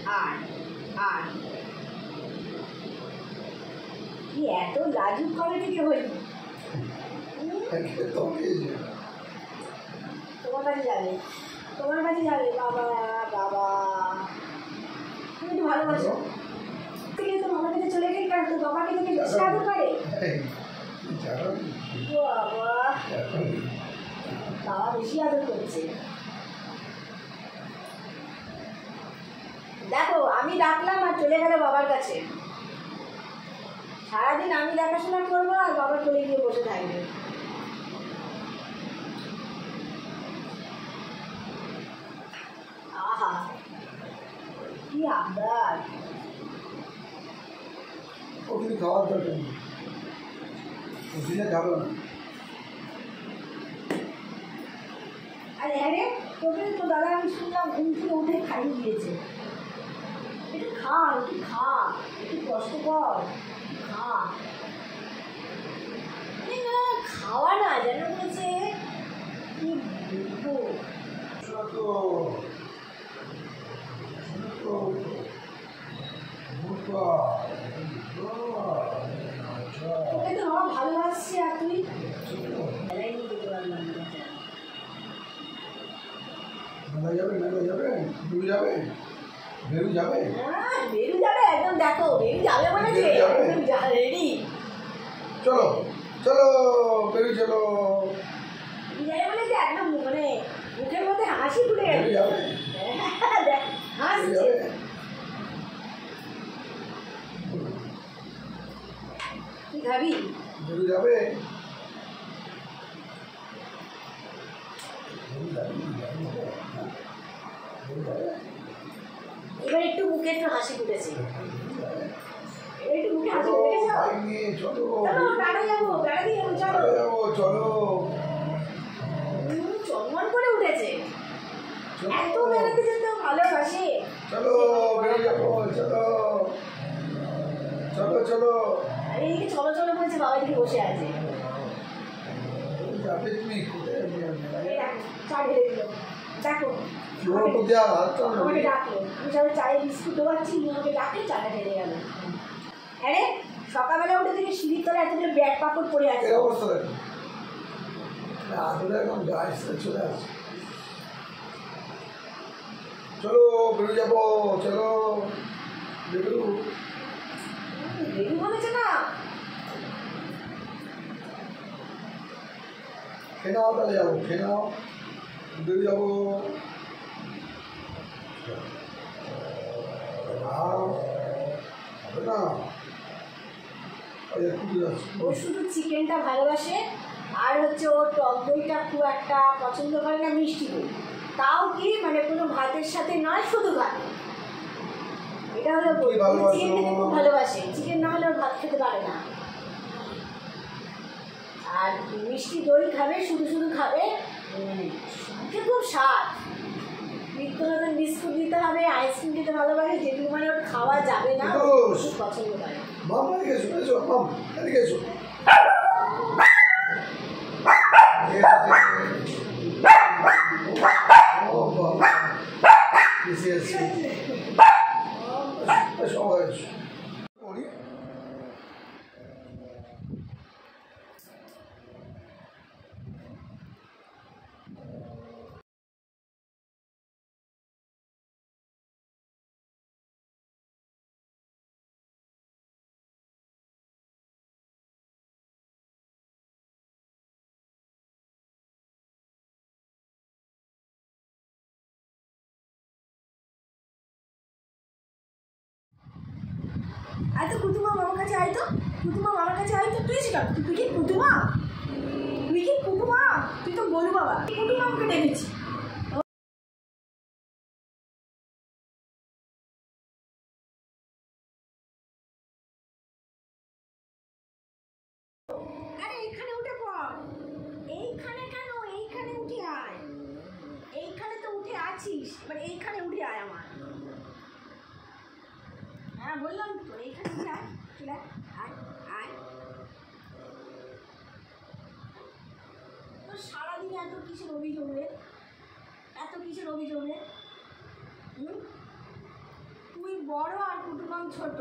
আয় আয়। কি এত লাজুক কবে থেকে হই? তোমার কাছে যাবে, তোমার কাছে যাবে। বাবা বাবা, তুমি একটু ভালোবাসো। তুমি তো আমার কাছে চলে গেলে কারণ তো বাবাকে তোকে বেশি আদর করে। বাবা বাবা বেশি আদর করছে। দেখো আমি ডাকলাম আর চলে গেল বাবার কাছে। সারাদিন আমি দেখাশোনা করবো আর বাবা চলে গিয়ে বসে থাকবে। আহা কি আবদার। ওখানে খাওয়ার দরকার নেই, ওখানে খাবো না। আরে হ্যাঁ রে, তোকে তো দাদা আমি শুনলাম ঘুম থেকে উঠে খাইয়ে দিয়েছে। একটু খা, একটু খা, একটু কষ্ট কর, খা। খাওয়া না যেন বলছে কি বলবো। তোকে তো আমার ভালোবাসছে আর তুই মেলায় নিয়ে যেতে পারলাম না। মেলা যাবে, মেলা যাবে, বেরু যাবে, বেরু যাবে। হ্যাঁ বেরু যাবে একদম। দেখো বেরু যাবে মানে যে একদম রেডি। চলো চলো বেরু চলো। যাবে মানে যে একদম মানে মুখের মধ্যে হাসি ফুটে গেছে। হাসছে। কি খাবি? বেরু যাবে। এবার একটু মুখে একটু হাসি ফুটেছে। এবার একটু মুখে হাসি ফুটেছে। চলো বেড়া যাবো, বেড়াতে যাবো, চলো চলো। চমন করে উঠেছে। এত বেড়াতে যেতে ভালোবাসে। চলো বেরো যাবো, চলো চলো চলো। আর এইদিকে চলো চলো বলছে, বাবা এদিকে বসে আছে। যাবে তুমি কোথায়? চা ঢেলে দিল। দেখো আমাকে ডাকলো, আমি সবাই চায়ে বিস্কুট দেওয়াচ্ছি, আমাকে ডাকলে চাটা ঢেলে গেল। আরে সকালবেলা উঠে থেকে সিঁড়ির তলায় এতগুলো ব্যাগ পাপড় পড়ে আছে। অবস্থা দেখো, এখন গাছ চলে আসছে। চলো বেরো যাবো, চলো বেরু। বেরু বলেছে না। খেয়ে নাও, তাহলে যাবো, খেয়ে নাও, বেরো যাবো। হবে না, ও শুধু চিকেনটা ভালোবাসে আর হচ্ছে ওর টক দইটা খুব একটা পছন্দ করে না, মিষ্টি দই। তাও কি মানে কোনো ভাতের সাথে নয়, শুধু ভাত। এটা হলো চিকেন খেতে খুব ভালোবাসে, চিকেন না হলে ওর ভাত খেতে পারে না। আর মিষ্টি দই খাবে, শুধু শুধু খাবে, মুখে খুব স্বাদ। নিত্য নতুন বিস্কুট দিতে হবে, আইসক্রিম দিতে ভালোবাসে, যেগুলো মানে ওর খাওয়া যাবে না খুব পছন্দ করে। মামা এদিকে এসো, এসো মাম, এদিকে এসো। সবাই আয় তো কুতুমা মামার কাছে, আয় তো কুতুমা মামার কাছে, আয় তো। তুই শিখা, তুই কি কুতুমা? তুই কি কুতুমা? তুই তো বলু বাবা, কুতুমা আমাকে ডেকেছি। আরে এইখানে উঠে পড়। এইখানে কেন? এইখানে উঠে আয়। এইখানে তো উঠে আছিস, এবার এইখানে উঠে আয় আমার। হ্যাঁ বললাম তো, এইখানে উঠে আয়, চলে আয় আয়। তো সারাদিন এত কিসের অভিযোগ রে? এত কিসের অভিযোগ রে? তুই বড় আর কুটুমাম ছোট।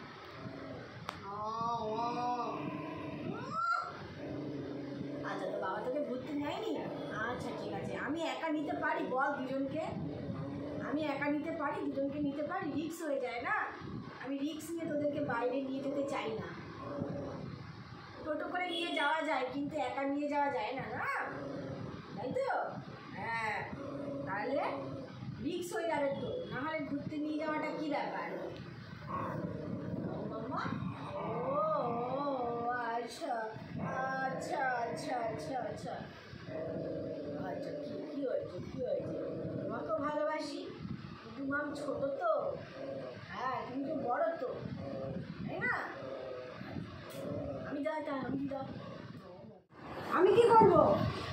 আচ্ছা, তো বাবা তোকে ঘুরতে নেয়নি? আচ্ছা ঠিক আছে, আমি একা নিতে পারি বল দুজনকে? আমি একা নিতে পারি, দুজনকে নিতে পারি? রিক্স হয়ে যায় না, আমি রিক্স নিয়ে তোদেরকে বাইরে নিয়ে যেতে চাই না। টোটো করে নিয়ে যাওয়া যায় কিন্তু একা নিয়ে যাওয়া যায় না, না তাই তো? হ্যাঁ, তাহলে রিক্স হয়ে যাবে তো, নাহলে ঘুরতে নিয়ে যাওয়াটা কী ব্যাপার? মাম্মা, ও আচ্ছা আচ্ছা আচ্ছা আচ্ছা আচ্ছা আচ্ছা, কী হয়েছে কী হয়েছে? তোমাকেও ভালোবাসি, কুটুমাম ছোটো তো, হ্যাঁ তুমি তো বড় তো, তাই না? আমি দাও, আমি দাও, আমি কি করবো?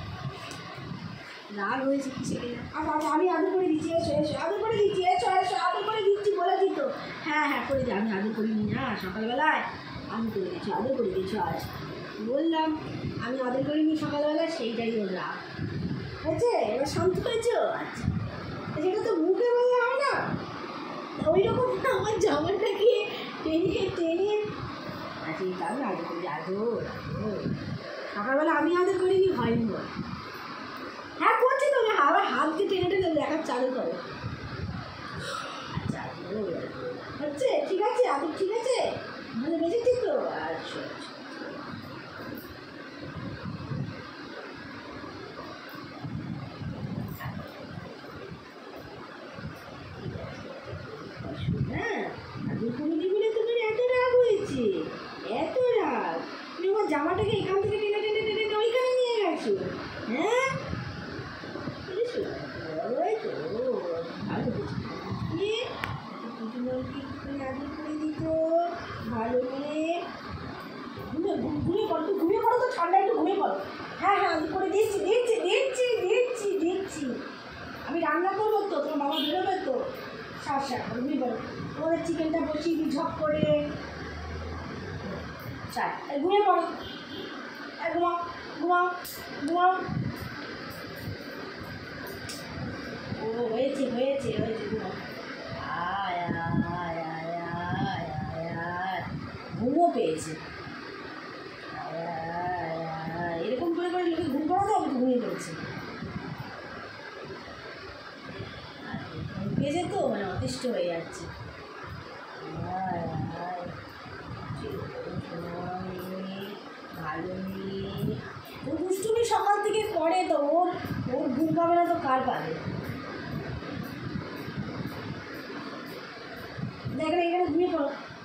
রাগ হয়েছে কিসে কিনা? আমি আদর করে দিচ্ছি, এসো এসো, আদর করে দিচ্ছি, এসো এসো, আদর করে দিচ্ছি, বলে দিত। হ্যাঁ হ্যাঁ করে দিই, আমি আদর করিনি না সকালবেলায়, আমি করে দিচ্ছি, আদর করে দিচ্ছি। আজ বললাম আমি আদর করিনি সকালবেলায়, সেইটাই ওর রাগ হয়েছে। এবার শান্ত হয়েছে। আচ্ছা, সেটা তো মুখে বলে হয় না, ওই রকম আমার জামাটাকে টেনে টেনে। আচ্ছা আমি আদর করি, আদর সকালবেলা আমি আদর করিনি, হয়নি বল? হ্যাঁ করছি তো, আবার হাতকে টেনে টেনে দেখার চালু করো। আচ্ছা হচ্ছে, ঠিক আছে আদর, ঠিক আছে, ভালো বেঁচেছি তো। আচ্ছা হ্যাঁ, আদর করে দিবি তোমার এত রাগ হয়েছে, এত রাগ, তুমি আমার জামাটাকে এখান থেকে টেনে টেনে টেনে ওইখানে নিয়ে গেছো। হ্যাঁ আদর করে দিত, ভালো মেয়ে। ঘুমিয়ে পড়ো, তো ঘুমিয়ে পড়ো তো, ঠান্ডা একটু ঘুমিয়ে পড়ো। হ্যাঁ হ্যাঁ আদর করে দিচ্ছি দিচ্ছি দিচ্ছি দিচ্ছি দিচ্ছি। আমি রান্না করবো তো, তোমার বাবা বেরোবে তো, সার ঘুমিয়ে পড়ো। তোমাদের চিকেনটা বসিয়ে দিই ঝপ করে, চাই ঘুমিয়ে পড়ো, ঘুমাও ঘুমাও ঘুমাও। ও হয়েছে হয়েছে হয়েছে, ঘুমাও। আয় আয় আয় আয় আয় আয়, ঘুমও পেয়েছে। এরকম করে করে লোকে ঘুম পাড়াতে হবে, ঘুমিয়ে পড়েছে। পেয়েছে তো, মানে অতিষ্ঠ হয়ে যাচ্ছে। ভালো মেয়ে, ও দুষ্টুমি সকাল থেকে করে তো, ওর ঘুম পাবে না তো কার পাবে? দেখেন এখানে ঘুমিয়ে পড়ো।